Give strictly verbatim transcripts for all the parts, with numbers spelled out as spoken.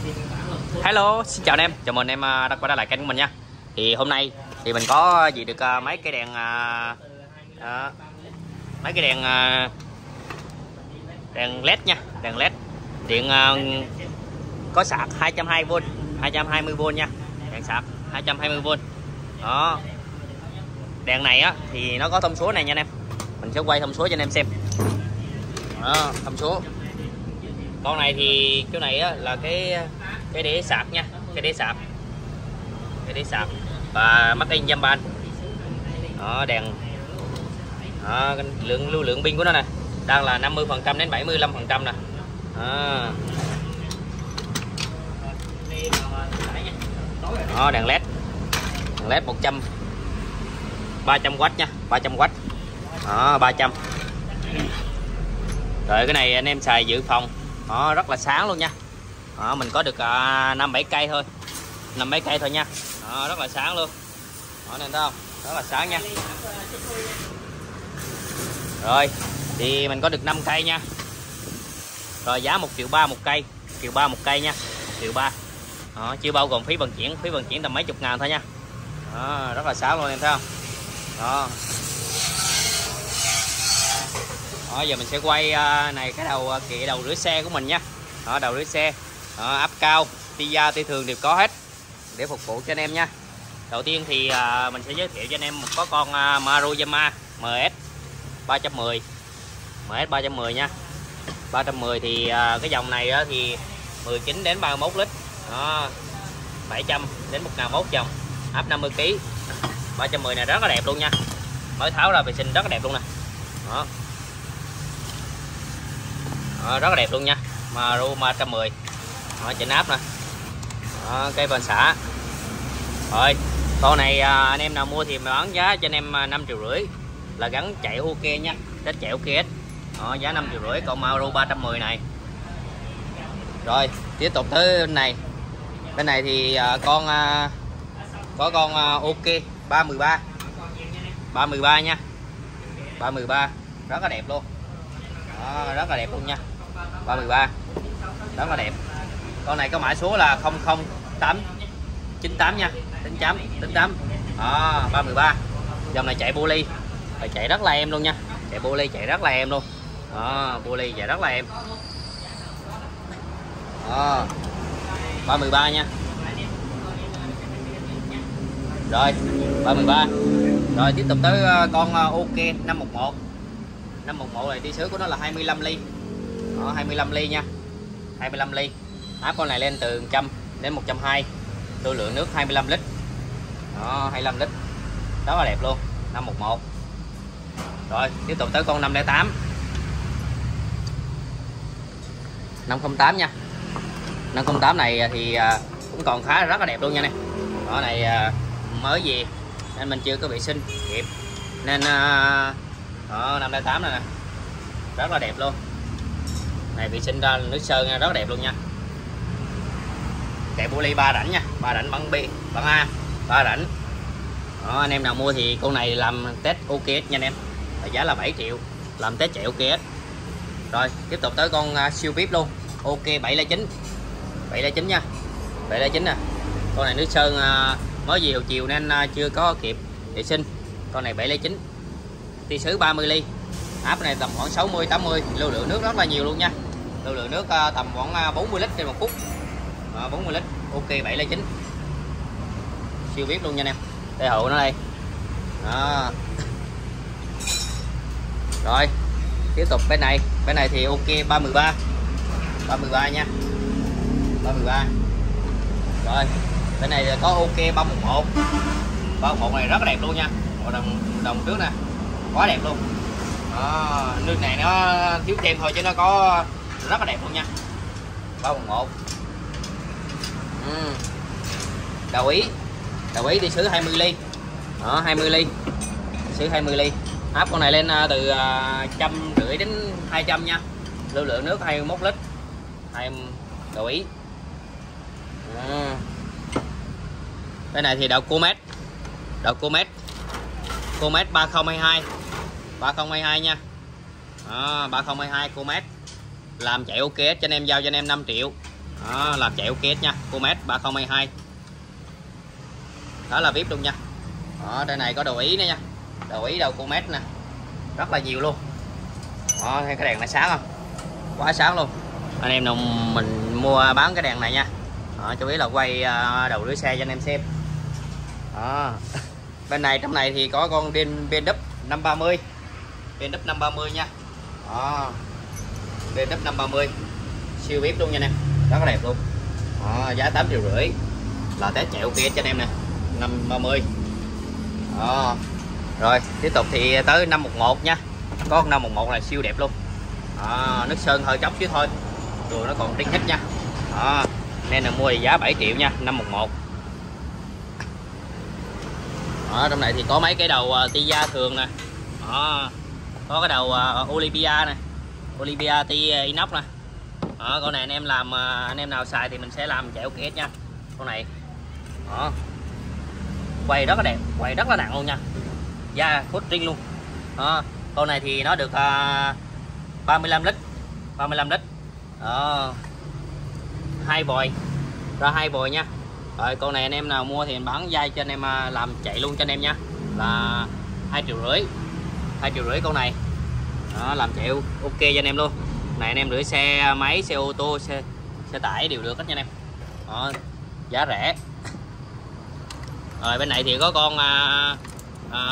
Hello, xin chào anh em, chào mừng anh em đã quay trở lại kênh của mình nha. Thì hôm nay thì mình có gì được uh, mấy cái đèn uh, uh, mấy cái đèn uh, đèn led nha, đèn led điện uh, có sạc hai trăm hai mươi vôn, hai trăm hai mươi vôn nha, đèn sạc hai trăm hai mươi vôn. Đó. Đèn này á thì nó có thông số này nha anh em. Mình sẽ quay thông số cho anh em xem. Đó, thông số. Con này thì chỗ này á là cái cái đĩa sạc nha, cái đĩa sạc, cái đĩa sạc và mắc in Jamban. Đó, đèn. Đó, lượng lưu lượng pin của nó nè đang là năm mươi phần trăm đến bảy mươi lăm phần trăm nè. Đó. Đó, đèn led, đèn led một trăm, ba trăm oát nha, ba trăm oát. Đó, ba trăm. Rồi cái này anh em xài dự phòng. Đó, rất là sáng luôn nha. Đó, mình có được năm bảy cây thôi, năm mấy cây thôi nha. Đó, rất là sáng luôn. Đó, nên thấy không, rất là sáng nha. Rồi thì mình có được năm cây nha. Rồi giá một triệu ba một cây, một triệu ba một cây nha, một triệu ba. Đó, chưa bao gồm phí vận chuyển, phí vận chuyển tầm mấy chục ngàn thôi nha. Đó, rất là sáng luôn em thấy không. Đó. Đó, giờ mình sẽ quay này cái đầu kệ đầu rửa xe của mình nha. Đó, đầu rửa xe. Đó, áp cao, tia tia thường đều có hết để phục vụ cho anh em nha. Đầu tiên thì à, mình sẽ giới thiệu cho anh em một có con à, Maruyama em ét ba trăm mười, em ét ba trăm mười nha. ba trăm mười thì à, cái dòng này á, thì mười chín đến ba mươi mốt lít. Đó, bảy trăm đến một nghìn một dòng, áp năm mươi ki lô gam. ba trăm mười này rất là đẹp luôn nha, mới tháo ra vệ sinh rất là đẹp luôn nè. Đó. Đó, rất là đẹp luôn nha, Maru ba trăm mười. Đó, chỉnh áp nè. Đó, cây bàn xả. Rồi con này à, anh em nào mua thì bán giá cho anh em năm triệu rưỡi, là gắn chạy ok nha, test chạy ok. Đó, giá năm triệu rưỡi con Maru ba trăm mười này. Rồi tiếp tục tới bên này. Bên này thì à, con à, có con à, ok ba mười ba, ba mười ba nha, ba mười ba rất là đẹp luôn. Đó, rất là đẹp luôn nha, ba mười ba rất là đẹp. Con này có mã số là không không tám chín tám nha, tính chấm tính tám. Đó, ba mười ba. Dòng này chạy poly, phải chạy rất là em luôn nha, chạy poly chạy rất là em luôn. Đó, poly chạy rất là em. Đó, ba mười ba nha. Rồi ba mười ba. Rồi tiếp tục tới con ok năm một một. năm một một này đi sứ của nó là hai mươi lăm ly. Đó, hai mươi lăm ly nha, hai mươi lăm ly. Áp con này lên từ một trăm đến một trăm hai mươi, lưu lượng nước hai mươi lăm lít. Đó, hai mươi lăm lít rất là đẹp luôn, năm một một. Rồi tiếp tục tới con năm không tám, năm không tám nha. năm không tám này thì cũng còn khá rất là đẹp luôn nha này. Đó, này mới về nên mình chưa có vệ sinh kịp nên đó, năm không tám này nè rất là đẹp luôn. Này vệ sinh ra nước sơn rất là đẹp luôn nha. Chạy poly ba rãnh nha, ba rãnh băng B, băng A, ba rãnh. Đó, anh em nào mua thì con này làm test ok nha anh em. Giá là bảy triệu, làm test chạy ok. Rồi tiếp tục tới con uh, siêu vip luôn, ok bảy không chín, bảy không chín nha, bảy không chín nè. Con này nước sơn uh, mới về hồi chiều nên uh, chưa có kịp vệ sinh. Con này bảy không chín, tia sứ ba mươi ly, áp này tầm khoảng sáu mươi tám mươi, lưu lượng nước rất là nhiều luôn nha. Lưu lượng nước uh, tầm khoảng bốn mươi lít trên một phút. Đó, bốn mươi lít, ok bảy không chín, siêu vip luôn nha anh em. Đây hộ nó đây. Đó. Rồi tiếp tục bên này, bên này thì ok ba mươi ba, ba mươi ba nha, ba mươi ba. Rồi bên này thì có ok ba một một, ba một một này rất là đẹp luôn nha, màu đồng đồng trước nè, quá đẹp luôn. Đó, nước này nó thiếu thêm thôi chứ nó có rất là đẹp luôn nha, ba một một. Ừ. Đầu ý, đầu ý đi sứ hai mươi ly. Đó, hai mươi ly, sứ hai mươi ly. Áp con này lên từ trăm rưỡi đến hai trăm nha, lưu lượng nước hai mươi mốt lít, hai đầu ý. À. Cái này thì đầu Comet, đầu Comet, Comet ba không hai hai, ba không hai hai nha. À, ba không hai hai Comet làm chạy ok cho anh em, giao cho anh em năm triệu. Đó, làm chạy ok nha. Comet ba không hai hai. Đó là vip luôn nha. Đó, đây này có đồ ý nữa nha. Đồ ý đầu Comet nè. Rất là nhiều luôn. Đó, thấy cái đèn này sáng không? Quá sáng luôn. Anh em nào mình mua bán cái đèn này nha. Đó, chú ý là quay đầu đuôi xe cho anh em xem. Đó. Bên này trong này thì có con bê en vê năm ba mươi. bê en vê năm ba mươi nha. Đó. bê en vê năm ba mươi. Siêu vip luôn nha anh em. Rất là đẹp luôn. Đó, giá tám triệu rưỡi. Là test chạy ok cho anh em nè. năm ba mươi. Đó. Rồi, tiếp tục thì tới năm một một nha. Có năm một một là siêu đẹp luôn. Đó, nước sơn hơi chóc chứ thôi. Rồi nó còn trinh hết nha. Đó, nên là mua thì giá bảy triệu nha, năm một một. Ở trong này thì có mấy cái đầu uh, Tia thường nè. Đó, có cái đầu uh, Olympia nè. Olympia Tia inox nè. Đó, con này anh em làm uh, anh em nào xài thì mình sẽ làm chạy ok nha. Con này. Đó. Quay rất là đẹp, quay rất là nặng luôn nha. Da phốt trinh luôn. Đó, con này thì nó được uh, ba mươi lăm lít. ba mươi lăm lít. Đó. Hai vòi. Ra hai vòi nha. Rồi con này anh em nào mua thì mình bán dây cho anh em làm chạy luôn cho anh em nha. Là hai triệu rưỡi. hai triệu rưỡi con này. Đó, làm chạy ok cho anh em luôn. Này anh em gửi xe máy, xe ô tô, xe xe tải đều được hết nha anh em. Đó, giá rẻ. Rồi bên này thì có con à, à,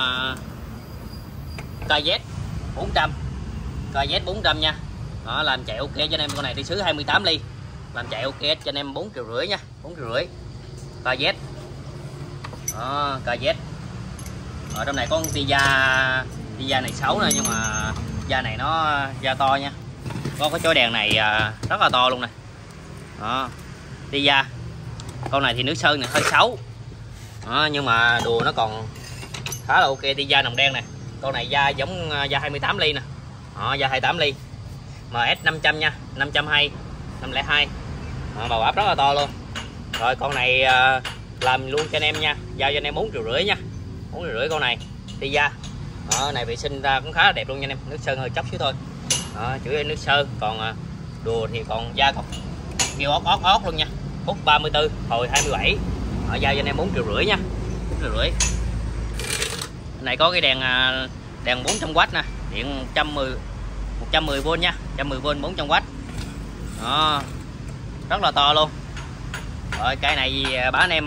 ca dét bốn trăm. ca dét bốn trăm nha. Đó, làm chạy ok cho anh em. Con này đi xứ hai mươi tám ly. Làm chạy ok cho anh em bốn triệu rưỡi nha, bốn triệu rưỡi. ca dét. Đó, ca dét. Ở trong này có con Tia, Tia này xấu nè nhưng mà da này nó da to nha. Có cái chối đèn này rất là to luôn nè. Đó, Tia. Con này thì nước sơn này hơi xấu. Đó, nhưng mà đùa nó còn khá là ok. Tia nồng đen nè. Con này da giống da hai mươi tám ly nè. Đó, da hai mươi tám ly. em ét năm trăm nha, năm trăm hai, năm không hai. Đó, bầu áp rất là to luôn. Rồi con này uh, làm luôn cho anh em nha, giao cho anh em bốn triệu rưỡi nha, bốn triệu rưỡi con này. Tia. Đó, này vệ sinh ra cũng khá là đẹp luôn nha anh em. Nước sơn hơi chóc xíu thôi. Đó, chủ yếu nước sơn, còn uh, đùa thì còn da còn nhiều ót ót ót luôn nha. Phút ba mươi tư, hồi hai mươi bảy. Đó, giao cho anh em bốn triệu rưỡi nha, bốn triệu rưỡi. Này có cái đèn uh, đèn bốn trăm oát nè, điện một trăm mười, một trăm mười vôn nha, một trăm mười vôn bốn trăm oát. Đó, rất là to luôn. Rồi cây này bán anh em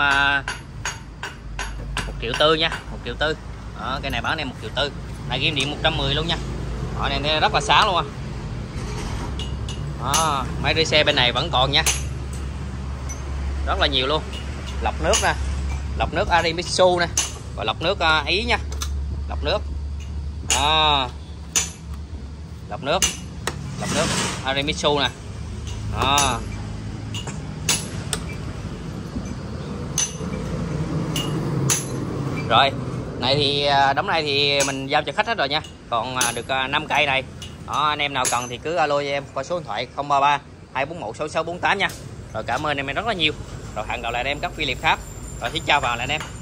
một triệu tư nha, một triệu tư. Đó, cây này bán anh em một triệu tư. Này game điện một trăm mười luôn nha. Đó, này rất là sáng luôn. Đó, máy rưới xe bên này vẫn còn nha, rất là nhiều luôn. Lọc nước nè, lọc nước Arimitsu nè, và lọc nước uh, Ý nha, lọc nước. Đó, lọc nước, lọc nước Arimitsu nè. Đó. Rồi, này thì đống này thì mình giao cho khách hết rồi nha. Còn được năm cây này. Đó, anh em nào cần thì cứ alo cho em qua số điện thoại không ba ba hai bốn một sáu sáu bốn tám nha. Rồi cảm ơn em rất là nhiều. Rồi hẹn gặp lại anh em các video khác. Rồi xin chào và hẹn gặp lại anh em.